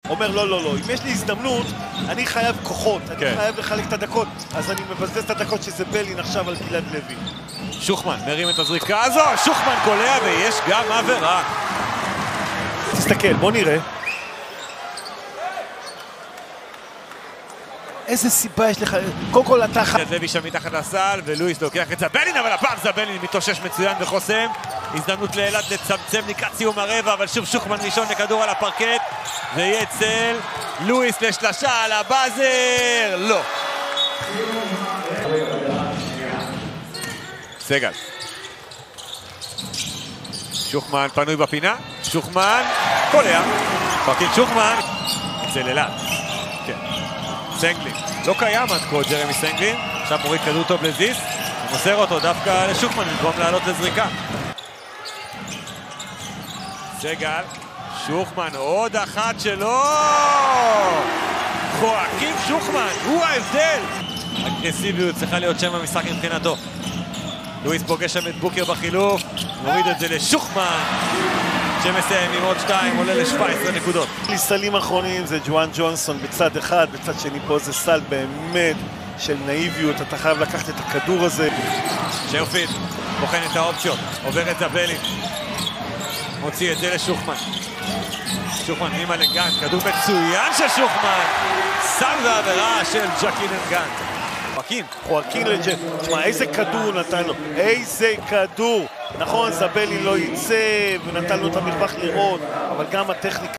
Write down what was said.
אומר לא, לא, לא, אם יש לי הזדמנות, אני חייב כוחות, אני חייב לחלק את הדקות, אז אני מבזבז את הדקות שזה בלין עכשיו על גלעד לוי. שוחמן מרים את הזריקה הזו, שוחמן קולע ויש גם עבירה. תסתכל, בוא נראה. איזה סיבה יש לך, קודם כל אתה... גלעד לוי שם מתחת לסל, ולואיס לוקח את זבלין, אבל הפעם זבלין מתאושש מצוין וחוסם. הזדמנות לאלעד לצמצם לקראת סיום הרבע, אבל שוב שוחמן ראשון לכדור על הפרקט, ויהיה אצל לואיס לשלשה על הבאזר, לא. סגל. שוחמן פנוי בפינה, שוחמן קולע, פרקט שוחמן, אצל אלעד. כן. סנגלין, לא קיים עד כה ג'רמי סנגלין, עכשיו מוריד כדור טוב לזיס, ומוסר אותו דווקא לשוחמן במקום לעלות לזריקה. סגל, שוחמן, עוד אחת שלו! חואקים שוחמן, הוא ההבדל! אגרסיביות צריכה להיות שם המשחק מבחינתו. לואיס פוגש שם את בוקר בחילוף, מוריד את זה לשוחמן, שמסיים עם עוד 2, עולה ל-17 נקודות. סלים אחרונים זה ג'ואן ג'ונסון בצד אחד, בצד שני פה זה סל באמת של נאיביות, אתה חייב לקחת את הכדור הזה. שרפיד, בוחן את האופציות, עובר את זבלין, מוציא את זה לשוחמן. שוחמן נימה לגנט, כדור מצוין של שוחמן, סל ועבירה של ג'קין גנט. חואקין לג'ט, תשמע איזה כדור נתן לו, איזה כדור. נכון, זבלין לא ייצא ונתן לו את המרווח לראות, אבל גם הטכניקה